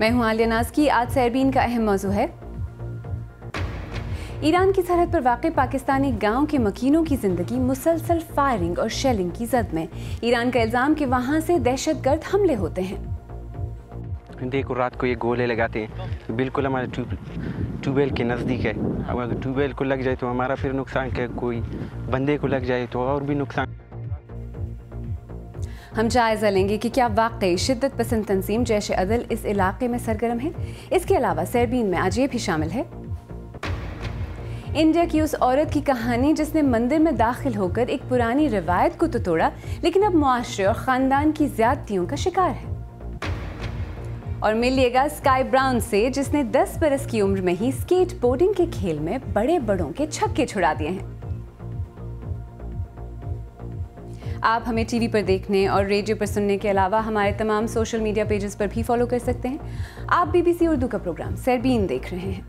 मैं हूं आलिया नाज़की। आज सैरबीन का अहम मौजू है ईरान की सरहद पर वाक़ पाकिस्तानी गांव के मकीनों की जिंदगी मुसलसल फायरिंग और शेलिंग की जद में। ईरान का इल्ज़ाम कि वहां से दहशतगर्द हमले होते हैं। देखो रात को ये गोले लगाते हैं, बिल्कुल हमारे ट्यूबवेल के नज़दीक है। अब अगर ट्यूबवेल को लग जाए तो हमारा फिर नुकसान क्या, कोई बंदे को लग जाए तो और भी नुकसान। हम जायज़ा लेंगे कि क्या वाकई शिद्दत पसंद तंजीम जैश ए अदल इस इलाके में सरगर्म है। इसके अलावा सैरबीन में आज ये भी शामिल है इंडिया की उस औरत की कहानी जिसने मंदिर में दाखिल होकर एक पुरानी रिवायत को तो तोड़ा, लेकिन अब मुआशरे और ख़ानदान की ज़्यादतियों का शिकार है। और मिलिएगा स्काई ब्राउन से, जिसने 10 बरस की उम्र में ही स्केट बोर्डिंग के खेल में बड़े बड़ों के छक्के छुड़ा दिए हैं। आप हमें टीवी पर देखने और रेडियो पर सुनने के अलावा हमारे तमाम सोशल मीडिया पेजेस पर भी फॉलो कर सकते हैं। आप बीबीसी उर्दू का प्रोग्राम सैरबीन देख रहे हैं।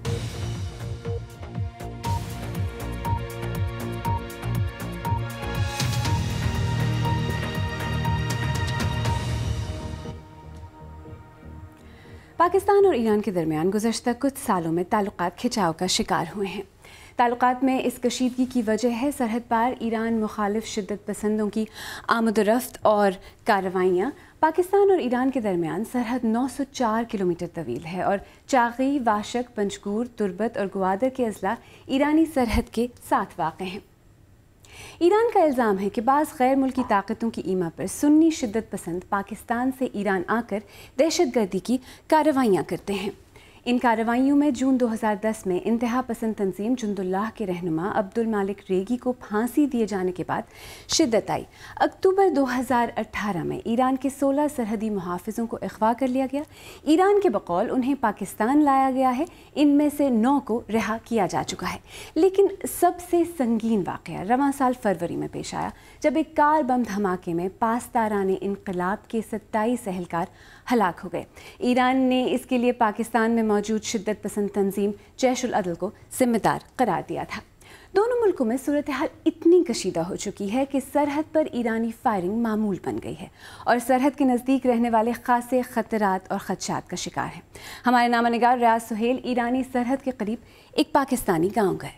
पाकिस्तान और ईरान के दरमियान गुज़श्ता कुछ सालों में ताल्लुकात खिंचाव का शिकार हुए हैं। ताल्लुकात में इस कशीदगी की वजह है सरहद पार ईरान मुखालिफ शिद्दत पसंदों की आमद-ओ-रफ्त और कार्रवाइयाँ। पाकिस्तान और ईरान के दरमियान सरहद 904 किलोमीटर तवील है और चागी, वाशक, पंजगूर, तुर्बत और ग्वादर के अजला ईरानी सरहद के साथ वाक़े हैं। ईरान का इल्ज़ाम है कि बाज़ गैर मुल्की ताकतों की ईमा पर सुन्नी शिद्दत पसंद पाकिस्तान से ईरान आकर दहशतगर्दी की कार्रवाइयाँ करते हैं। इन कार्रवाइयों में जून 2010 में इंतहा पसंद तंजीम जुंदुल्लाह के रहनुमा अब्दुल मालिक रेगी को फांसी दिए जाने के बाद शिद्दत आई। अक्टूबर 2018 में ईरान के 16 सरहदी मुहाफिजों को अगवा कर लिया गया। ईरान के बकौल उन्हें पाकिस्तान लाया गया है। इनमें से 9 को रिहा किया जा चुका है। लेकिन सबसे संगीन वाक़या रवां साल फरवरी में पेश आया, जब एक कार बम धमाके में पासदाराने इनकलाब के 27 एहलकार हलाक हो गए। ईरान ने इसके लिए पाकिस्तान में मौजूद शिद्दत पसंद तंजीम जैश उल अदल को जिम्मेदार करार दिया था। दोनों मुल्कों में सूरत हाल इतनी कशीदा हो चुकी है कि सरहद पर ईरानी फायरिंग मामूल बन गई है और सरहद के नज़दीक रहने वाले खासे खतरात और खदशात का शिकार हैं। हमारे नामानिगार रियाज सुहेल ईरानी सरहद के करीब एक पाकिस्तानी गाँव गए।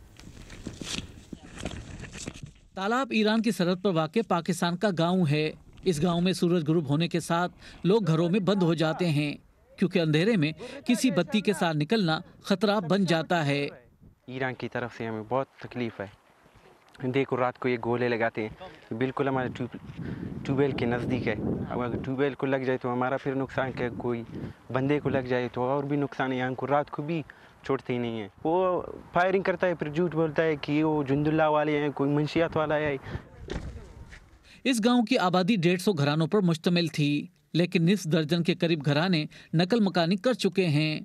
तालाब ईरान की सरहद पर वाक़ पाकिस्तान का गाँव है। इस गांव में सूरज गुरूब होने के साथ लोग घरों में बंद हो जाते हैं, क्योंकि अंधेरे में किसी बत्ती के साथ निकलना खतरा बन जाता है। ईरान की तरफ से हमें बहुत तकलीफ है। देखो रात को ये गोले लगाते हैं, बिल्कुल हमारे ट्यूबवेल के नज़दीक है। अब अगर ट्यूबवेल को लग जाए तो हमारा फिर नुकसान क्या, कोई बंदे को लग जाए तो और भी नुकसान है। यहाँ को रात को भी छोड़ते ही नहीं है। वो फायरिंग करता है, फिर झूठ बोलता है कि वो जुंदुल्ला वाले हैं, कोई मंशियात वाला है। इस गांव की आबादी 150 घरानों पर मुश्तमिल थी, लेकिन निस्फ दर्जन के करीब घराने नकल मकानी कर चुके हैं।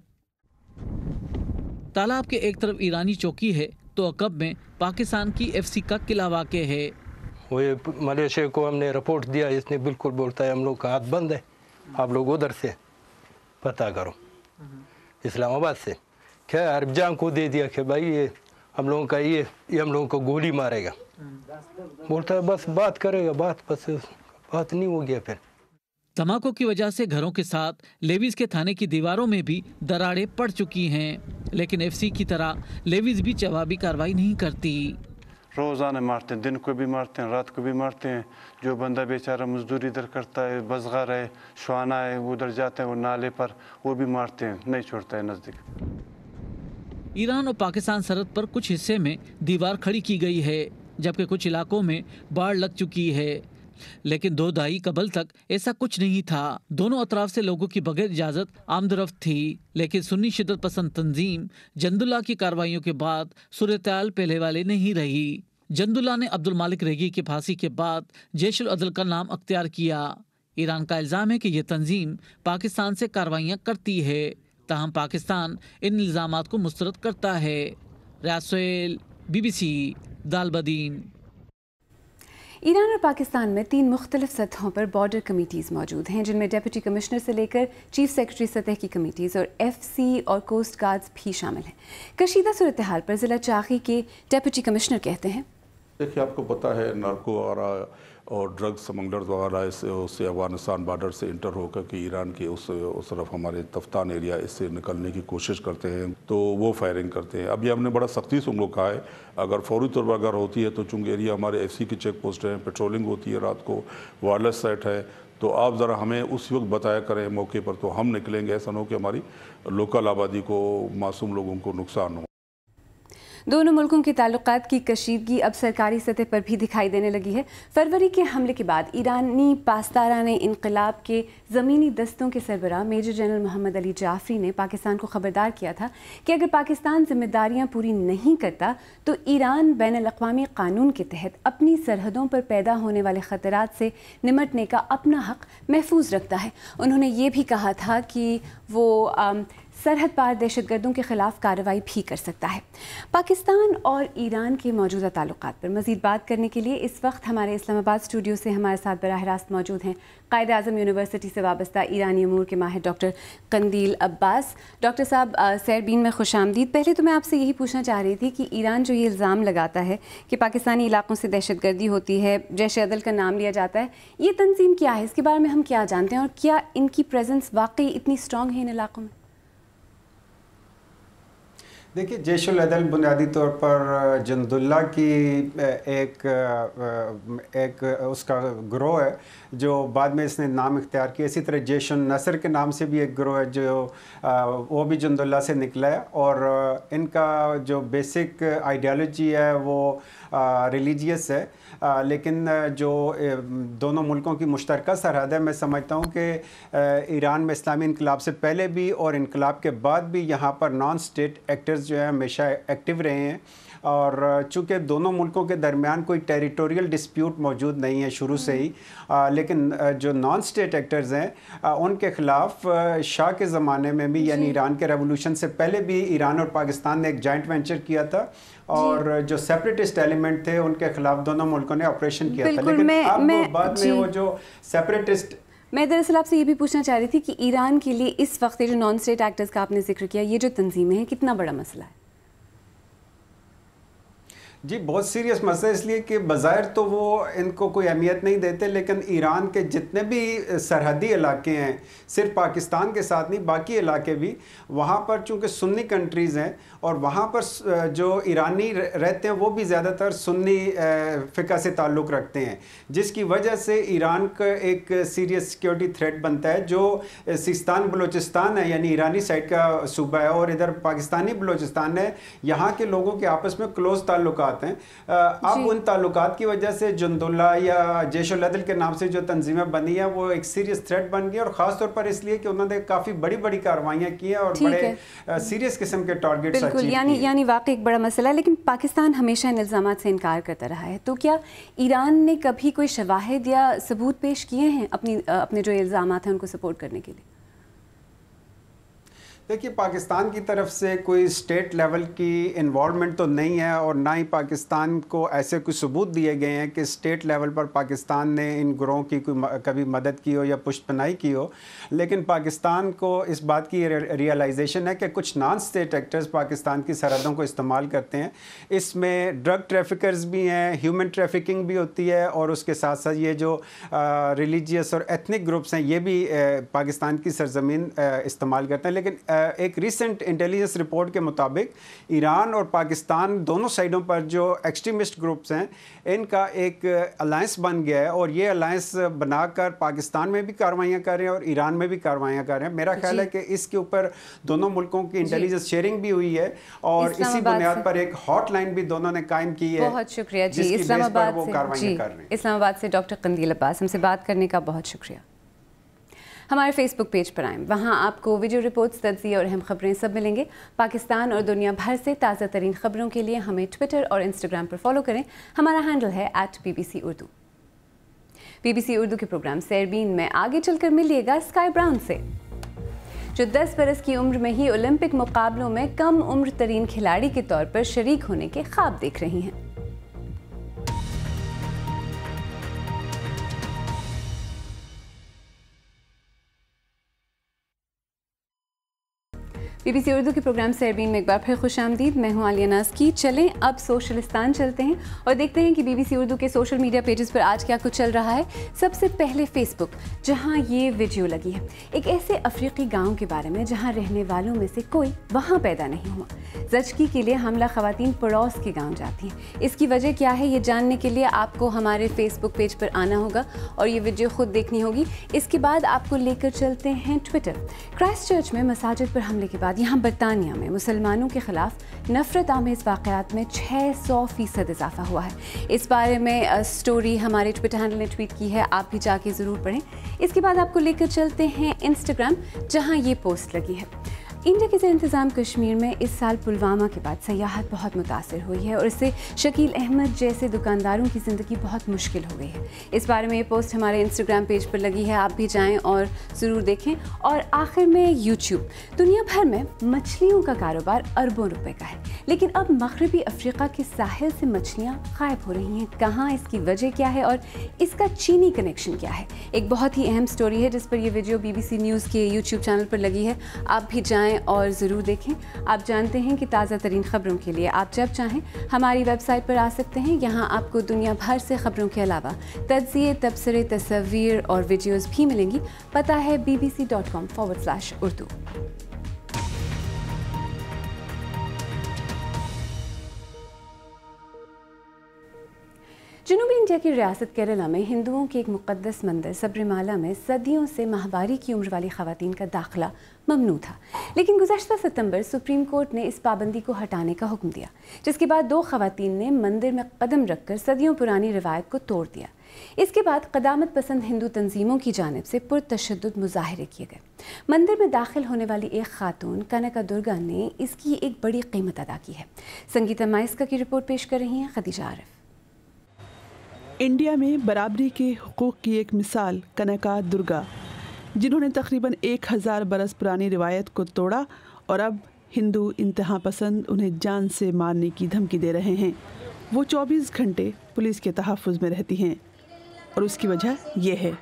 तालाब के एक तरफ ईरानी चौकी है तो अकब में पाकिस्तान की FC का किला वाक़े है। वो मलेशिया को हमने रिपोर्ट दिया, इसने बिल्कुल बोलता है हम लोग का हाथ बंद है, आप लोग उधर से पता करो। इस्लामाबाद से क्या अरबजान को दे दिया कि भाई ये हम लोगों का ये हम लोगों को गोली मारेगा। बोलता है बस बात करेगा, बात नहीं हो गया। फिर धमाकों की वजह से घरों के साथ लेविस के थाने की दीवारों में भी दरारें पड़ चुकी हैं, लेकिन FC की तरह लेविस भी जवाबी कार्रवाई नहीं करती। रोज़ाना मारते हैं, दिन को भी मारते हैं, रात को भी मारते हैं। जो बंदा बेचारा मजदूरी इधर करता है, बसगार है, शुआना है, वो उधर जाते हैं, वो नाले पर वो भी मारते हैं, नहीं छोड़ता है नज़दीक। ईरान और पाकिस्तान सरहद पर कुछ हिस्से में दीवार खड़ी की गई है, जबकि कुछ इलाकों में बाढ़ लग चुकी है। लेकिन 2 दहाई कबल तक ऐसा कुछ नहीं था। दोनों अतराफ से लोगों की बगैर इजाजत आमदरफ्त थी, लेकिन सुन्नी शिद्दत पसंद तंजीम जंदुल्ला की कार्रवाइयों के बाद सूरत-ए-हाल पहले वाले नहीं रही। जंदुल्ला ने अब्दुल मालिक रेगी की फांसी के बाद जैश उल अदल का नाम अख्तियार किया। ईरान का इल्ज़ाम है कि यह तंजीम पाकिस्तान से कार्रवाइयाँ करती है, ताहम पाकिस्तान इन इल्ज़ामात को मुस्तरद करता है। रियाज सुहेल, BBC, दालबदीन। ईरान और पाकिस्तान में 3 मुख्तलिफ सतहों पर बॉर्डर कमेटीज़ मौजूद हैं, जिनमें डिप्टी कमिश्नर से लेकर चीफ सेक्रेटरी सतह की कमेटीज़ और FC और कोस्ट गार्ड्स भी शामिल हैं। कशीदा सूरत हाल पर ज़िला चागी के डिप्टी कमिश्नर कहते हैं, देखिए आपको पता है नार्को اور ڈرگ سمگلرز وغیرہ اس سے افغانستان بارڈر سے انٹر ہو کر کے ایران کے اس طرف ہمارے تفتان ایریا اس سے نکلنے کی کوشش کرتے ہیں تو وہ فائرنگ کرتے ہیں. ابھی ہم نے بڑا سختی سے ان کو کہا ہے اگر فوری طور پر اگر ہوتی ہے تو چونکہ ایریا ہمارے ایف سی کی چیک پوسٹ ہیں, پیٹرولنگ ہوتی ہے رات کو, وائرلیس سیٹ ہے, تو آپ ذرا ہمیں اس وقت بتایا کریں موقع پر تو ہم نکلیں گے, ایسا نہ ہو کہ ہماری لوکل آبادی کو, معصوم لوگوں کو نقصان ہو. دونوں ملکوں کے تعلقات کی کشیدگی اب سرکاری سطح پر بھی دکھائی دینے لگی ہے. فروری کے حملے کے بعد ایرانی پاسداران انقلاب کے زمینی دستوں کے سربراہ major general Muhammad Ali Jafari نے پاکستان کو خبردار کیا تھا کہ اگر پاکستان ذمہ داریاں پوری نہیں کرتا تو ایران بین الاقوامی قانون کے تحت اپنی سرحدوں پر پیدا ہونے والے خطرات سے نمٹنے کا اپنا حق محفوظ رکھتا ہے. انہوں نے یہ بھی کہا تھا کہ وہ سرحد پار دہشت گردوں کے خلاف کارروائی بھی کر سکتا ہے. پاکستان اور ایران کے موجودہ تعلقات پر مزید بات کرنے کے لیے اس وقت ہمارے اسلام آباد اسٹوڈیو سے ہمارے ساتھ براہ راست موجود ہیں قائد اعظم یونیورسٹی سے وابستہ ایرانی امور کے ماہر ڈاکٹر قندیل عباس. ڈاکٹر صاحب, سیربین میں خوش آمدید. پہلے تو میں آپ سے یہی پوچھنا چاہ رہی تھی کہ ایران جو یہ الزام لگاتا ہے کہ پاکستانی علاقوں سے دہشت گردی ہوتی ہے, جیش عدل کا نام لیا جاتا ہے, یہ تنظیم کیا ہے, اس کے بارے میں ہم کیا جانتے ہیں اور کیا ان کی پریزنس واقعی اتنی اسٹرانگ ہے ان علاقوں میں؟ دیکھیے, جیش العدل بنیادی طور پر جند اللہ کی ایک اس کا گروہ ہے جو بعد میں اس نے نام اختیار کیا. اسی طرح جیش النصر کے نام سے بھی ایک گروہ ہے جو وہ بھی جند اللہ سے نکلا ہے, اور ان کا جو بیسک آئیڈیالوجی ہے وہ ریلیجیس ہے, لیکن جو دونوں ملکوں کی مشترکہ سرحد ہے, میں سمجھتا ہوں کہ ایران میں اسلامی انقلاب سے پہلے بھی اور انقلاب کے بعد بھی یہاں پر نان اسٹیٹ ایکٹرز جو ہیں ہمیشہ ایکٹیو رہے ہیں, اور چونکہ دونوں ملکوں کے درمیان کوئی ٹیریٹوریل ڈسپیوٹ موجود نہیں ہے شروع سے ہی, لیکن جو نان اسٹیٹ ایکٹرز ہیں ان کے خلاف شاہ کے زمانے میں بھی یعنی ایران کے ریولوشن سے پہلے بھی ایران اور پاکستان نے ایک جوائنٹ وینچر کیا تھا, اور جو سیپریٹسٹ ایلیمنٹ تھے ان کے خلاف دونوں ملکوں نے آپریشن کیا تھا. لیکن اب بعد میں وہ جو سیپریٹسٹ, میں دراصل آپ سے یہ بھی پوچھنا چاہ رہی تھی کہ ایران کے لیے اس وقت جو نان اسٹیٹ ایکٹرز کا آپ نے ذکر کیا, یہ جو تنظیمیں ہیں, کتنا بڑا مسئلہ ہے؟ جی بہت سیریس مسئلہ, اس لیے کہ بظاہر تو وہ ان کو کوئی اہمیت نہیں دیتے, لیکن ایران کے جتنے بھی سرحدی علاقے ہیں, صرف پاکستان کے ساتھ نہیں باقی علاقے بھی, وہاں پر چونکہ سنی کنٹریز ہیں اور وہاں پر جو ایرانی رہتے ہیں وہ بھی زیادہ تر سنی فقہ سے تعلق رکھتے ہیں, جس کی وجہ سے ایران کا ایک سیریس سیکیورٹی تھریٹ بنتا ہے. جو سیستان بلوچستان ہے یعنی ایرانی سائڈ کا صوبہ ہے, اور ادھر پاکستانی بلوچستان ہے, یہاں کے لوگوں کے آپس میں کلوز تعلقات ہیں. اب ان تعلقات کی وجہ سے جند اللہ یا جیش العدل کے نام سے جو تنظیمیں بنی ہیں وہ ایک سیریس تھریٹ بن گئی, اور خاص طور پر اس لیے کہ انہوں نے کافی بڑی بڑی کارروائیاں کی ہیں اور بڑے سیریس قسم کے ٹارگیٹس اچیو کیے. یعنی واقعی ایک بڑا مسئلہ ہے, لیکن پاکستان ہمیشہ ان الزامات سے انکار کرتا رہا ہے. تو کیا ایران نے کبھی کوئی شواہد یا ثبوت پیش کیے ہیں اپنے جو الزامات ہیں ان کو سپورٹ کرنے کے لیے؟ دیکھیے, پاکستان کی طرف سے کوئی اسٹیٹ لیول کی انوالومنٹ تو نہیں ہے, اور نہ ہی پاکستان کو ایسے کوئی ثبوت دیے گئے ہیں کہ اسٹیٹ لیول پر پاکستان نے ان گروہوں کی کبھی مدد کی ہو یا پشت پناہی کی ہو. لیکن پاکستان کو اس بات کی ریئلائزیشن ہے کہ کچھ نان اسٹیٹ ایکٹرز پاکستان کی سرحدوں کو استعمال کرتے ہیں. اس میں ڈرگ ٹریفکرز بھی ہیں, ہیومن ٹریفکنگ بھی ہوتی ہے, اور اس کے ساتھ ساتھ یہ جو ریلیجیس اور ایتھنک گروپس ہیں یہ بھی پاکستان کی سرزمین استعمال کرتے ہیں. لیکن ایک ریسنٹ انٹیلیجنس رپورٹ کے مطابق ایران اور پاکستان دونوں سائڈوں پر جو ایکسٹریمسٹ گروپس ہیں ان کا ایک الائنس بن گیا ہے, اور یہ الائنس بنا کر پاکستان میں بھی کارروائیاں کر رہے ہیں اور ایران میں بھی کارروائیاں کر رہے ہیں. میرا خیال ہے کہ اس کے اوپر دونوں ملکوں کی انٹیلیجنس شیئرنگ بھی ہوئی ہے, اور اسی بنیاد پر ایک ہاٹ لائن بھی دونوں نے قائم کی ہے. بہت شکریہ جی. اسلام آباد سے ڈاکٹر قندیل عباس, ہم سے بات کرنے کا بہت شکریہ. ہمارے فیس بک پیج پر آئیں, وہاں آپ کو ویڈیو رپورٹس, تجزیے اور اہم خبریں سب ملیں گے. پاکستان اور دنیا بھر سے تازہ ترین خبروں کے لیے ہمیں ٹویٹر اور انسٹاگرام پر فالو کریں. ہمارا ہینڈل ہے @BBC اردو. BBC اردو کے پروگرام سیربین میں آگے چل کر ملیے گا اسکائی براؤن سے, جو 10 برس کی عمر میں ہی اولمپک مقابلوں میں کم عمر ترین کھلاڑی کے طور پر شریک ہونے کے خواب دیکھ رہی ہیں. BBC उर्दू के प्रोग्राम सेरबीन में एक बार फिर खुशामदीद। मैं हूँ आलिया नाज़की। चलें अब सोशलिस्तान चलते हैं और देखते हैं कि BBC उर्दू के सोशल मीडिया पेजेस पर आज क्या कुछ चल रहा है। सबसे पहले फेसबुक, जहाँ ये वीडियो लगी है एक ऐसे अफ्रीकी गांव के बारे में जहाँ रहने वालों में से कोई वहाँ पैदा नहीं हुआ। ज़चगी के लिए हमला ख़वातीन पड़ोस के गाँव जाती हैं। इसकी वजह क्या है ये जानने के लिए आपको हमारे फेसबुक पेज पर आना होगा और ये वीडियो खुद देखनी होगी। इसके बाद आपको लेकर चलते हैं ट्विटर। क्राइस्ट चर्च में मसाजिद पर हमले के बाद यहाँ बरतानिया में मुसलमानों के खिलाफ नफरत आमेज़ वाक़यात में 600% इजाफा हुआ है। इस बारे में स्टोरी हमारे ट्विटर हैंडल ने ट्वीट की है, आप भी जाके ज़रूर पढ़ें। इसके बाद आपको लेकर चलते हैं इंस्टाग्राम, जहाँ ये पोस्ट लगी है। इंडिया के ज़ेर इंतज़ाम कश्मीर में इस साल पुलवामा के बाद सयाहत बहुत मुतासिर हुई है और इससे शकील अहमद जैसे दुकानदारों की ज़िंदगी बहुत मुश्किल हो गई है। इस बारे में ये पोस्ट हमारे इंस्टाग्राम पेज पर लगी है, आप भी जाएं और ज़रूर देखें। और आखिर में यूट्यूब। दुनिया भर में मछलियों का कारोबार अरबों रुपए का है, लेकिन अब मगरबी अफ्रीका के साहिल से मछलियाँ गायब हो रही हैं। कहाँ, इसकी वजह क्या है और इसका चीनी कनेक्शन क्या है? एक बहुत ही अहम स्टोरी है जिस पर यह वीडियो BBC न्यूज़ के YouTube चैनल पर लगी है, आप भी जाएं और ज़रूर देखें। आप जानते हैं कि ताज़ा तरीन ख़बरों के लिए आप जब चाहें हमारी वेबसाइट पर आ सकते हैं। यहाँ आपको दुनिया भर से ख़बरों के अलावा तज्ज़िये, तबसरे, तस्वीर और वीडियोज़ भी मिलेंगी। पता है bbc.com/urdu। जनूबी इंडिया की रियासत केरला में हिंदुओं के एक मुक़द्दस मंदिर सबरीमाला में सदियों से माहवारी की उम्र वाली ख़वातीन का दाखिला ममनू था, लेकिन गुज़श्ता सितंबर सुप्रीम कोर्ट ने इस पाबंदी को हटाने का हुक्म दिया, जिसके बाद 2 ख़वातीन ने मंदिर में कदम रखकर सदियों पुरानी रिवायत को तोड़ दिया। इसके बाद क़दामत पसंद हिंदू तंजीमों की जानिब से पुरतशद्दुद मुजाहरे किए गए। मंदिर में दाखिल होने वाली एक खातून कनका दुर्गा ने इसकी एक बड़ी कीमत अदा की है। संगीता माइस्का की रिपोर्ट पेश कर रही हैं खदीजा आरिफ। इंडिया में बराबरी के हुकूक की एक मिसाल कनका दुर्गा, जिन्होंने तकरीबन 1000 बरस पुरानी रिवायत को तोड़ा और अब हिंदू इंतहा पसंद उन्हें जान से मारने की धमकी दे रहे हैं। वो 24 घंटे पुलिस के तहफ़्फ़ुज़ में रहती हैं और उसकी वजह ये है।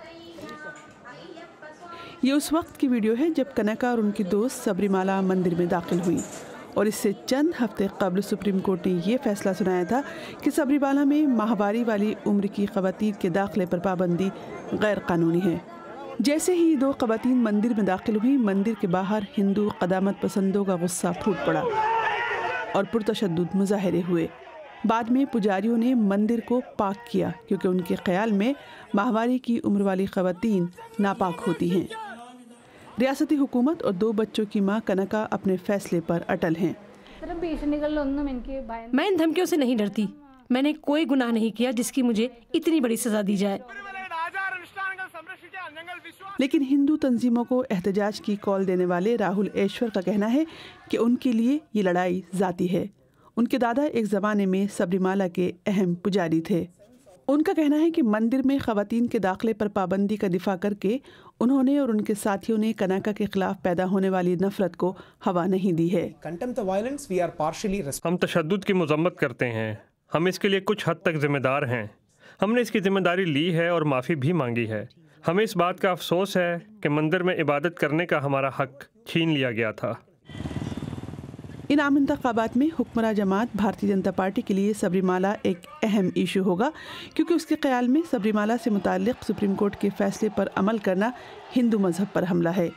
ये उस वक्त की वीडियो है जब कनका और उनकी दोस्त सबरीमाला मंदिर में दाखिल हुई और इससे चंद हफ्ते कबल सुप्रीम कोर्ट ने ये फैसला सुनाया था कि सबरीमाला में माहवारी वाली उम्र की ख़वातीन के दाखिले पर पाबंदी गैर कानूनी है। जैसे ही 2 ख़वातीन मंदिर में दाखिल हुई, मंदिर के बाहर हिंदू क़दामत पसंदों का गुस्सा फूट पड़ा और पुरतशद्दुद मुजाहरे हुए। बाद में पुजारियों ने मंदिर को पाक किया क्योंकि उनके ख्याल में माहवारी की उम्र वाली ख़वातीन नापाक होती हैं। रियासती हुकूमत और 2 बच्चों की मां कनका अपने फैसले पर अटल हैं। मैं इन धमकियों से नहीं डरती। मैंने कोई गुनाह नहीं किया जिसकी मुझे इतनी बड़ी सजा दी जाए। लेकिन हिंदू तंजीमों को एहतजाज की कॉल देने वाले राहुल ऐश्वर का कहना है कि उनके लिए ये लड़ाई ज़ाती है। उनके दादा एक ज़माने में सबरीमाला के अहम पुजारी थे। उनका कहना है कि मंदिर में ख़वातीन के दाखिले पर पाबंदी का दिफा करके उन्होंने और उनके साथियों ने कनका के खिलाफ पैदा होने वाली नफरत को हवा नहीं दी है। हम तशद्दुद की मज़म्मत करते हैं। हम इसके लिए कुछ हद तक जिम्मेदार हैं। हमने इसकी जिम्मेदारी ली है और माफ़ी भी मांगी है। हमें इस बात का अफसोस है कि मंदिर में इबादत करने का हमारा हक छीन लिया गया था। इन आम इंतखाबात में हुक्मरान जमात भारतीय जनता पार्टी के लिए सबरीमाला एक अहम इशू होगा, क्योंकि उसके ख्याल में सबरीमाला से मुताल्लिक़ सुप्रीम कोर्ट के फैसले पर अमल करना हिंदू मजहब पर हमला है।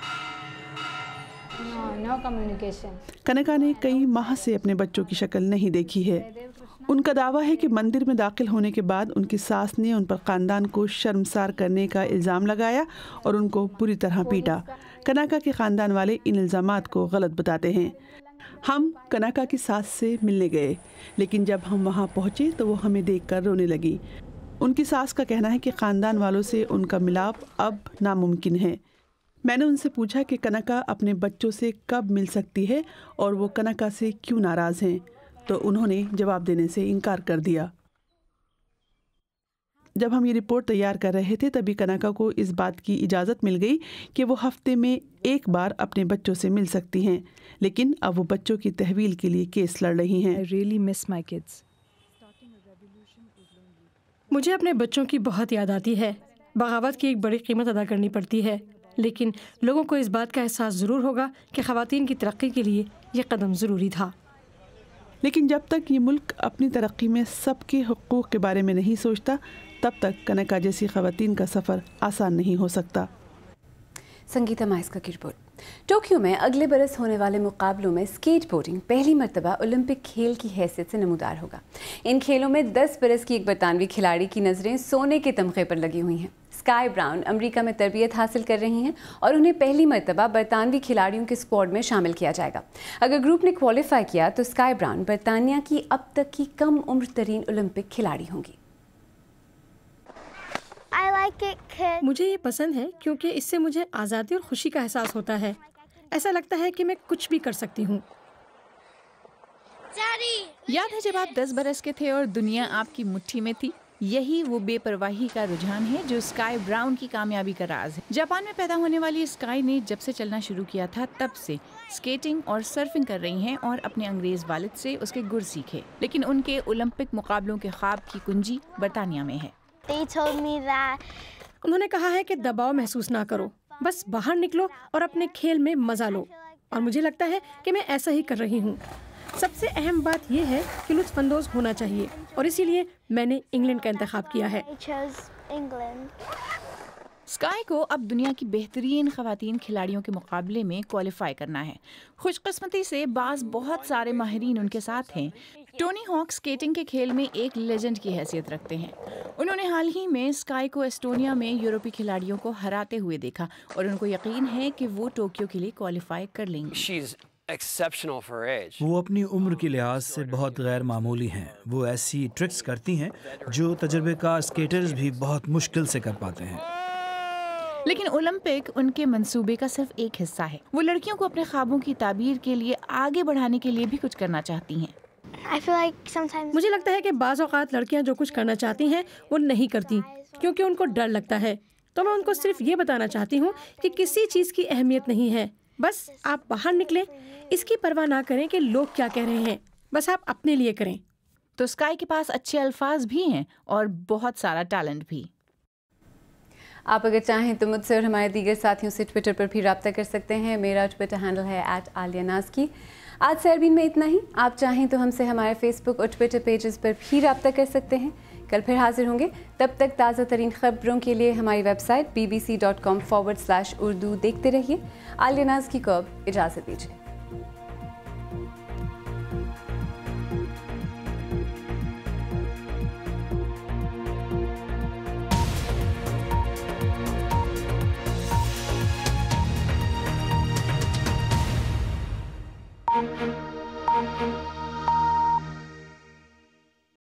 कनका ने कई माह से अपने बच्चों की शक्ल नहीं देखी है। उनका दावा है कि मंदिर में दाखिल होने के बाद उनकी सास ने उन पर ख़ानदान को शर्मसार करने का इल्ज़ाम लगाया और उनको बुरी तरह पीटा। कनका के ख़ानदान वाले इन इल्ज़ामात को गलत बताते हैं। हम कनका की सास से मिलने गए, लेकिन जब हम वहाँ पहुँचे तो वो हमें देखकर रोने लगी। उनकी सास का कहना है कि ख़ानदान वालों से उनका मिलाप अब नामुमकिन है। मैंने उनसे पूछा कि कनका अपने बच्चों से कब मिल सकती है और वो कनका से क्यों नाराज़ हैं, तो उन्होंने जवाब देने से इनकार कर दिया। जब हम ये रिपोर्ट तैयार कर रहे थे तभी कनका को इस बात की इजाज़त मिल गई कि वो हफ्ते में एक बार अपने बच्चों से मिल सकती हैं, लेकिन अब वो बच्चों की तहवील के लिए केस लड़ रही हैं। मुझे अपने बच्चों की बहुत याद आती है। बगावत की एक बड़ी कीमत अदा करनी पड़ती है, लेकिन लोगों को इस बात का एहसास ज़रूर होगा कि ख़वातीन की तरक्की के लिए ये कदम ज़रूरी था। लेकिन जब तक ये मुल्क अपनी तरक्की में सबके हुकूक़ के बारे में नहीं सोचता, तब तक कनका जैसी ख़वातीन का सफ़र आसान नहीं हो सकता। संगीता माइस्का की रिपोर्ट। टोक्यो में अगले बरस होने वाले मुकाबलों में स्केट बोर्डिंग पहली मर्तबा ओलंपिक खेल की हैसियत से नमूदार होगा। इन खेलों में 10 बरस की एक बरतानवी खिलाड़ी की नज़रें सोने के तमगे पर लगी हुई हैं। स्काई ब्राउन अमेरिका में तरबियत हासिल कर रही हैं और उन्हें पहली मर्तबा बरतानवी खिलाड़ियों के स्क्वाड में शामिल किया जाएगा। अगर ग्रुप ने क्वालिफाई किया तो स्काई ब्राउन बरतानिया की अब तक की कम उम्र तरीन ओलंपिक खिलाड़ी होंगी। मुझे ये पसंद है क्योंकि इससे मुझे आज़ादी और खुशी का एहसास होता है। ऐसा लगता है कि मैं कुछ भी कर सकती हूँ। याद है जब आप 10 बरस के थे और दुनिया आपकी मुट्ठी में थी? यही वो बेपरवाही का रुझान है जो स्काई ब्राउन की कामयाबी का राज है। जापान में पैदा होने वाली स्काई ने जब से चलना शुरू किया था तब से स्केटिंग और सर्फिंग कर रही हैं और अपने अंग्रेज वालिद से उसके गुर सीखे। लेकिन उनके ओलंपिक मुकाबलों के ख्वाब की कुंजी बरतानिया में है। उन्होंने कहा है कि दबाव महसूस ना करो, बस बाहर निकलो और अपने खेल में मजा लो। और मुझे लगता है कि मैं ऐसा ही कर रही हूँ। सबसे अहम बात यह है कि लुत्फ़अंदोज़ होना चाहिए और इसीलिए मैंने इंग्लैंड का इंतखाब किया है। स्काई को अब दुनिया की बेहतरीन ख़वातीन खिलाड़ियों के मुकाबले में क्वालिफाई करना है। खुशकिस्मती से बहुत सारे माहिरीन उनके साथ हैं। टोनी हॉक स्केटिंग के खेल में एक लेजेंड की हैसियत रखते हैं। उन्होंने हाल ही में स्काई को एस्टोनिया में यूरोपीय खिलाड़ियों को हराते हुए देखा और उनको यकीन है कि वो टोक्यो के लिए क्वालिफाई कर लेंगी। वो अपनी उम्र के लिहाज से बहुत गैर मामूली हैं। वो ऐसी ट्रिक्स करती हैं जो तजुर्बेकार स्केटर्स भी बहुत मुश्किल से कर पाते हैं। लेकिन ओलंपिक उनके मंसूबे का सिर्फ एक हिस्सा है। वो लड़कियों को अपने ख्वाबों की ताबीर के लिए आगे बढ़ाने के लिए भी कुछ करना चाहती हैं। मुझे लगता है कि बाज़ औक़ात लड़कियां जो कुछ करना चाहती हैं वो नहीं करती क्योंकि उनको डर लगता है। तो मैं उनको सिर्फ ये बताना चाहती हूँ कि किसी चीज़ की अहमियत नहीं है। बस आप बाहर निकलें, इसकी परवाह ना करें कि लोग क्या कह रहे हैं, बस आप अपने लिए करें। तो स्काई के पास अच्छे अल्फाज भी हैं और बहुत सारा टैलेंट भी। आप अगर चाहें तो मुझसे और हमारे दीगर साथियों से ट्विटर पर भी रब्ता कर सकते हैं। मेरा ट्विटर हैंडल है @आलियानाज़की। आज सैरबीन में इतना ही। आप चाहें तो हमसे हमारे फेसबुक और ट्विटर पेजेस पर भी रब्ता कर सकते हैं। कल फिर हाजिर होंगे। तब तक ताज़ा तरीन खबरों के लिए हमारी वेबसाइट bbc.com/urdu देखते रहिए। आलियानाज़की को अब इजाज़त दीजिए।